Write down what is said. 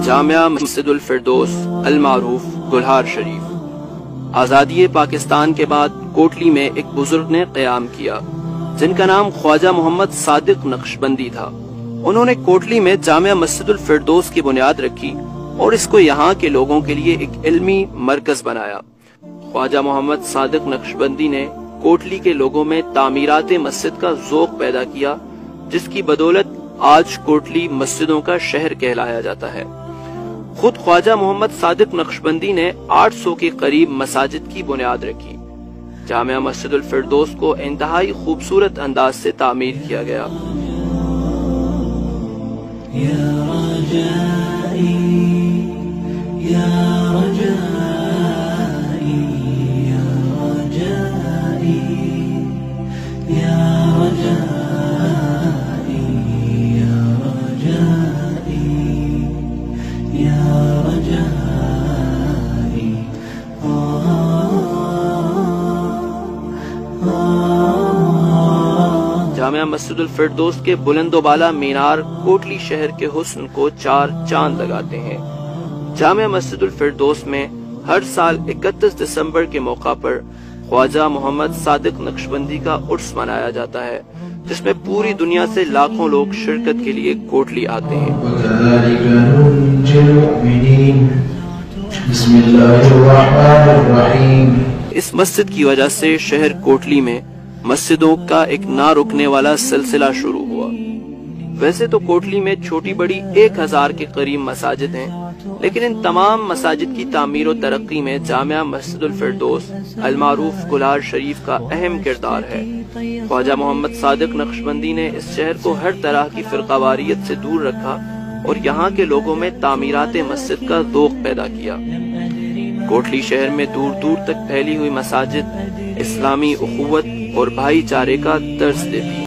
جامعہ مسجد الفردوس المعروف گلہار شریف۔ آزادی پاکستان کے بعد کوٹلی میں ایک بزرگ نے قیام کیا جن کا نام خواجہ محمد صادق نقشبندی تھا۔ انہوں نے کوٹلی میں جامعہ مسجد الفردوس کی بنیاد رکھی اور اس کو یہاں کے لوگوں کے لیے ایک علمی مرکز بنایا۔ خواجہ محمد صادق نقشبندی نے کوٹلی کے لوگوں میں تعمیرات مسجد کا ذوق پیدا کیا، جس کی بدولت آج کوٹلی مسجدوں کا شہر کہلایا جاتا ہے۔ خود خواجہ محمد صادق نقشبندی نے 800 کے قریب مساجد کی بنیاد رکھی۔ جامعہ مسجد الفردوس کو انتہائی خوبصورت انداز سے تعمیر کیا گیا۔ جامعہ مسجد الفردوس کے بلند و بالا مینار کوٹلی شہر کے حسن کو 4 چاند لگاتے ہیں۔ جامعہ مسجد الفردوس میں ہر سال 31 دسمبر کے موقع پر خواجہ محمد صادق نقشبندی کا عرس منایا جاتا ہے، جس میں پوری دنیا سے لاکھوں لوگ شرکت کے لیے کوٹلی آتے ہیں۔ بسم اللہ الرحمن الرحیم۔ اس مسجد کی وجہ سے شہر کوٹلی میں مسجدوں کا ایک نہ رکنے والا سلسلہ شروع ہوا۔ ویسے تو کوٹلی میں چھوٹی بڑی 1000 کے قریب مساجد ہیں، لیکن ان تمام مساجد کی تعمیر و ترقی میں جامعہ مسجد الفردوس المعروف گلہار شریف کا اہم کردار ہے۔ خواجہ محمد صادق نقشبندی نے اس شہر کو ہر طرح کی فرقہ واریت سے دور رکھا اور یہاں کے لوگوں میں تعمیرات مسجد کا ذوق پیدا کیا۔ کوٹلی شہر میں دور دور تک پھیلی ہوئی مساجد اسلامی اخوت اور بھائی چارے کا درس دیتی ہیں۔